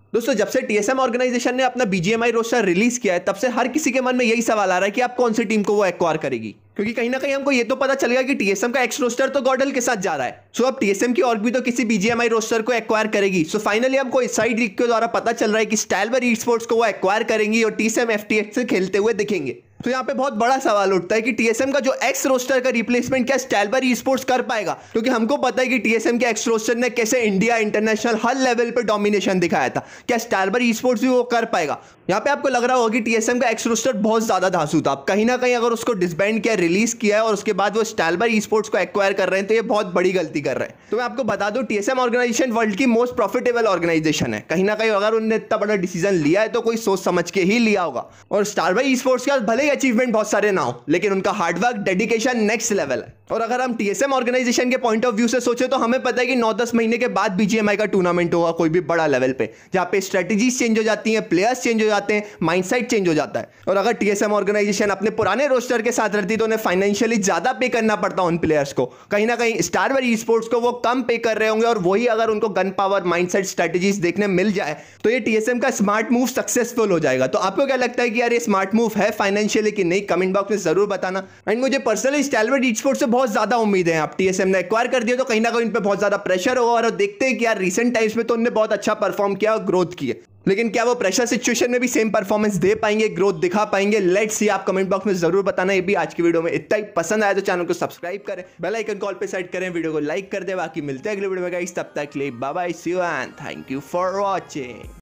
दोस्तों जब से टीएसएम ऑर्गेनाइजेशन ने अपना बीजीएमआई रोस्टर रिलीज किया है तब से हर किसी के मन में यही सवाल आ रहा है कि आप कौन सी टीम को वो एक्वायर करेगी, क्योंकि कहीं ना कहीं हमको ये तो पता चल गया कि टीएसएम का एक्स रोस्टर तो गॉडल के साथ जा रहा है। सो अब टीएसएम की ऑर्ग भी तो किसी बीजीएमआई रोस्टर को एक्वायर करेगी। सो फाइनली हमको इनसाइड लीक के द्वारा पता चल रहा है कि स्टाइलबर ई-स्पोर्ट्स को वो एक्वायर करेंगी और टीएसएम एफटीएक्स से खेलते हुए दिखेंगे। तो यहाँ पे बहुत बड़ा सवाल उठता है कि टीएसएम का जो एक्स रोस्टर का रिप्लेसमेंट क्या स्टाइलबर ई-स्पोर्ट्स कर पाएगा, क्योंकि हमको पता है कि टीएसएम के एक्स रोस्टर ने कैसे इंडिया इंटरनेशनल हर लेवल पे डोमिनेशन दिखाया था। क्या स्टाइलबर ई-स्पोर्ट्स भी वो कर पाएगा? यहाँ पे आपको लग रहा होगा कि टीएसएम का एक्स रोस्टर बहुत ज्यादा धांसू था। कहीं ना कहीं अगर उसको डिसबैंड किया, रिलीज किया है और उसके बाद वो स्टाइलबर ई-स्पोर्ट्स को एक्वायर कर रहे हैं तो ये बहुत बड़ी गलती कर रहे हैं। तो मैं आपको बता दूं टीएसएम ऑर्गेनाइजेशन वर्ल्ड की मोस्ट प्रॉफिटेबल ऑर्गेनाइजेशन है। कहीं ना कहीं अगर उन्होंने इतना बड़ा डिसीजन लिया है तो कोई सोच समझ के ही लिया होगा। और स्टाइलबर ई-स्पोर्ट्स के भले ही अचीवमेंट बहुत सारे ना हो, लेकिन उनका हार्डवर्क डेडिकेशन नेक्स्ट लेवल है। और अगर हम टीएसएम ऑर्गेनाइजेशन के पॉइंट ऑफ व्यू से सोचे तो हमें पता है कि 9-10 महीने के बाद बीजीएमआई का टूर्नामेंट होगा कोई भी बड़ा लेवल पे, जहां पे स्ट्रेटजीज चेंज हो जाती हैं, प्लेयर्स चेंज हो जाते हैं, माइंडसेट चेंज हो जाता है। और अगर टीएसएम ऑर्गेनाइजेशन अपने पुराने रोस्टर के साथ रहती तो उन्हें फाइनेंशियली ज्यादा पे करना पड़ता उन प्लेयर्स को। कहीं ना कहीं स्टाइलबर ई-स्पोर्ट्स को वो कम पे कर रहे होंगे और वही अगर उनको गन पावर, माइंडसेट, स्ट्रेटजीज देखने मिल जाए तो ये टीएसएम का स्मार्ट मूव सक्सेसफुल हो जाएगा। तो आपको क्या लगता है कि यार ये स्मार्ट मूव है फाइनेंशियली कि नहीं? कमेंट बॉक्स में जरूर बताना। एंड मुझे पर्सनली स्टाइलबर ई-स्पोर्ट्स से बहुत ज्यादा उम्मीद है। आप टीएसएम ने एक्वायर कर दिया तो कहीं ना कहीं उन पे बहुत ज्यादा प्रेशर होगा और देखते हैं कि यार रीसेंट टाइम्स में तो उन्होंने बहुत अच्छा परफॉर्म किया और ग्रोथ की है, लेकिन क्या वो प्रेशर सिचुएशन में भी सेम परफॉर्मेंस दे पाएंगे, ग्रोथ दिखा पाएंगे? Let's see. आप कमेंट बॉक्स में जरूर बताना। ये भी आज की वीडियो में इतना ही। पसंद आया तो चैनल को सब्सक्राइब करें, बेल आइकन कॉल पे सेट करें, वीडियो को लाइक कर दे। बाकी मिलते हैं अगले वीडियो में गाइस, तब तक के लिए bye bye, see you and thank you for watching.